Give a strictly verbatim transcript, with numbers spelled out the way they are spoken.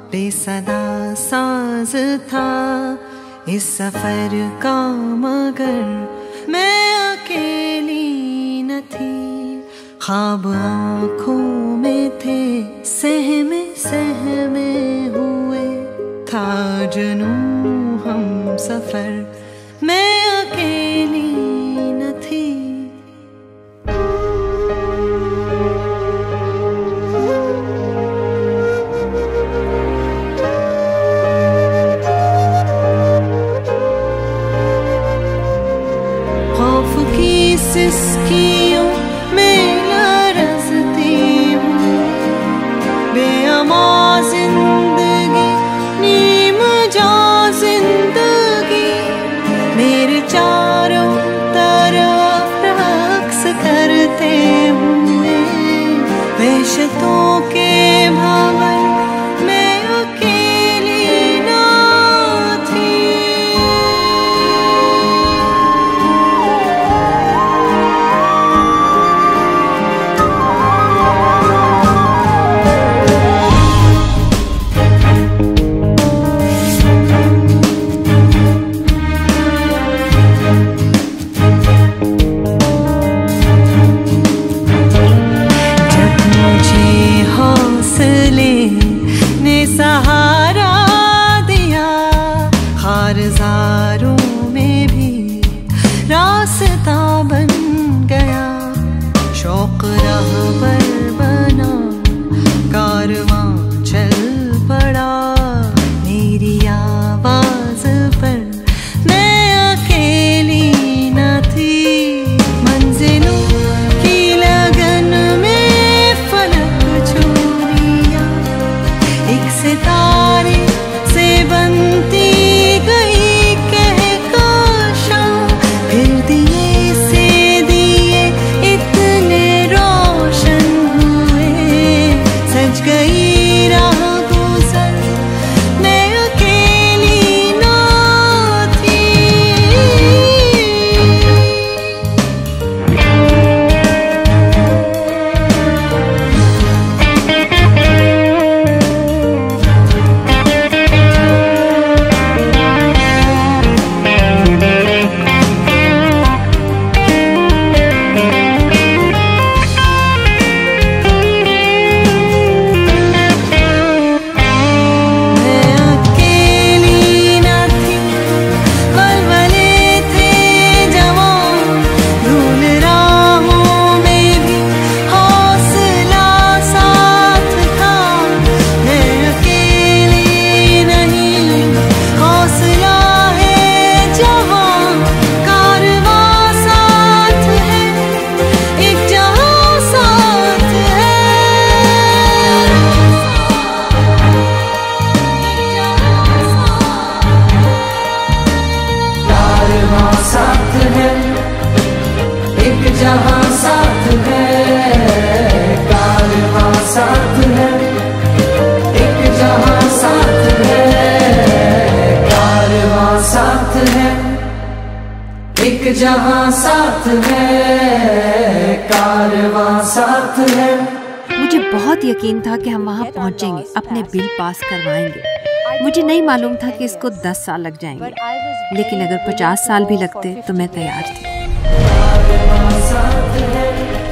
बेसदा साज था इस सफर का, मगर मैं अकेली न थी। ख्वाब आँखों में थे, सहमे सहमे हुए था जुनूं हम सफर, मैं अकेली न थी। खौफ की सिसकियों में लरज़ती हूँ, बेअमा जिंदगी नीम जा जिंदगी, मेरे चारों तरफ रक्स करते हुए वहशतों के भंवर, मैं अकेली ना थी। सहारा दिया खारज़ारों में भी रास्ता बन गया, शौक रहबर बना कारवां चल पड़ा, मेरी आवाज पर मैं अकेली न थी। मंजिलों की लगन में फलक चूरिया एक सितारे से बनती गई कहकशां, फिर दिए से दिए इतने रोशन हुए, सज गई राह गुजर, मैं अकेली ना थी। जहाँ साथ है कारवां साथ है, एक जहाँ साथ है कारवां साथ है, एक जहाँ साथ है कारवां साथ है। मुझे बहुत यकीन था कि हम वहाँ पहुँचेंगे, अपने बिल पास करवाएंगे। मुझे नहीं मालूम था कि इसको दस साल लग जाएंगे, लेकिन अगर पचास साल भी लगते तो मैं तैयार थी। साथ है